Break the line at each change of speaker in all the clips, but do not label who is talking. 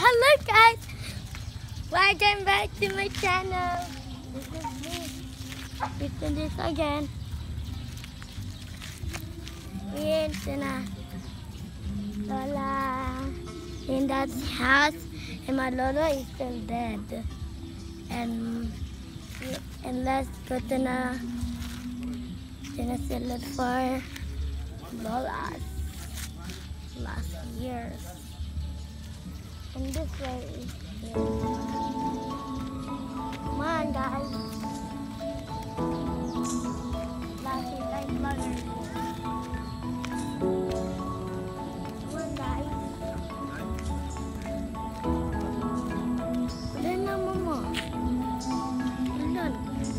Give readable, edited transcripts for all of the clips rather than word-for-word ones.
Hello guys, welcome back to my channel. This is me, doing this again. And Lola in that house, and my Lola is still dead. And let's go to the salad for Lola's last year. And this way is here. Come on, guys. Last year, like vlogger. Come on, guys. Ulan na, Mama. Ulan.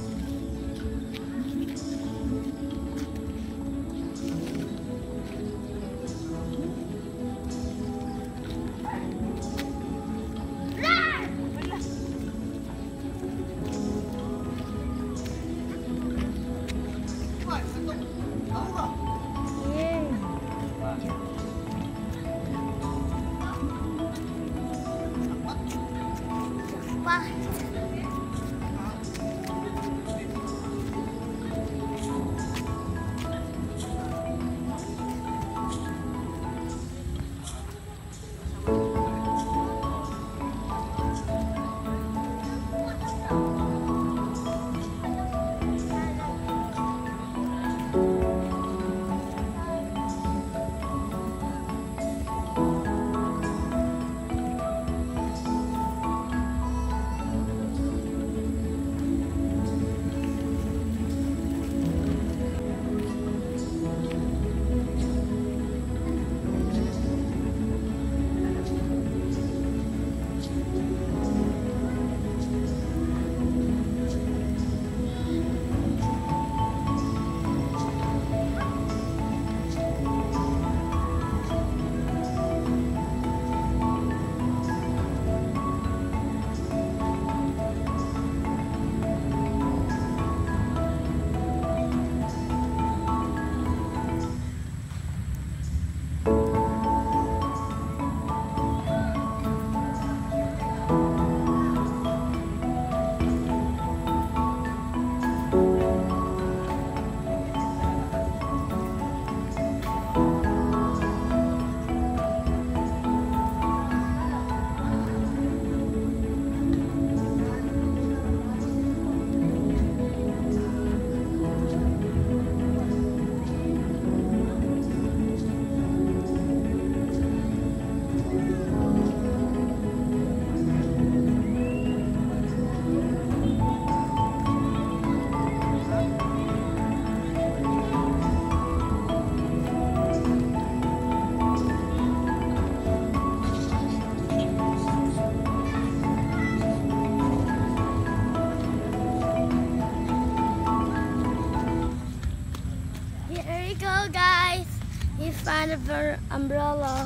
Here we go, guys. We found our umbrella.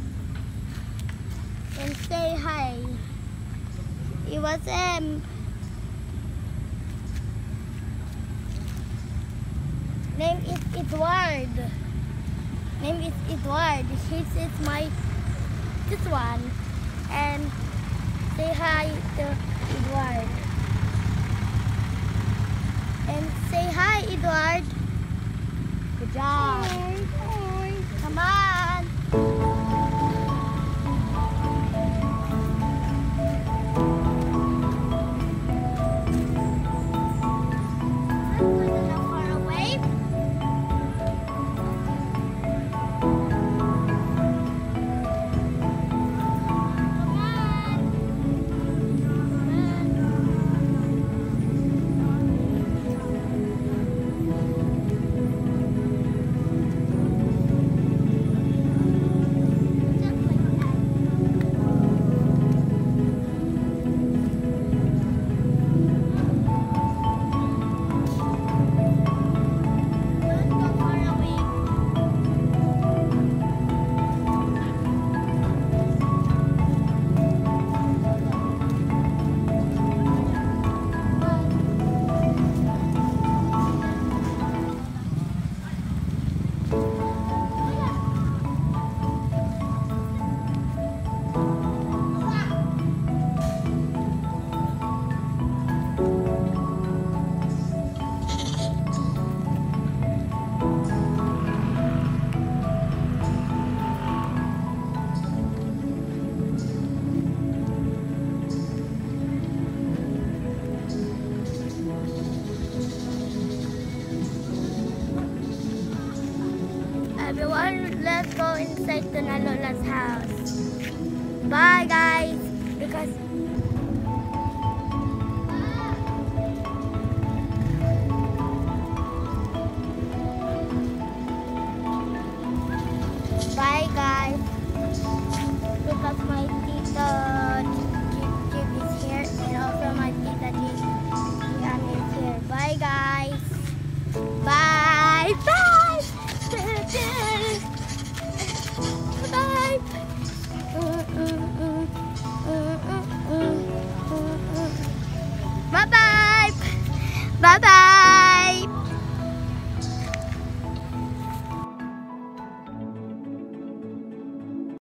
And say hi. It was name is Edward. Name is Edward. His is this one. And say hi to Edward. And say hi, Edward. Good job. Hi. Come on. Far away. to Nalola's house. Bye guys. Because bye guys. Because my tita Jib is here and also my tita Jian is here. Bye guys. Bye. Bye. Bye. Bye bye. Bye bye.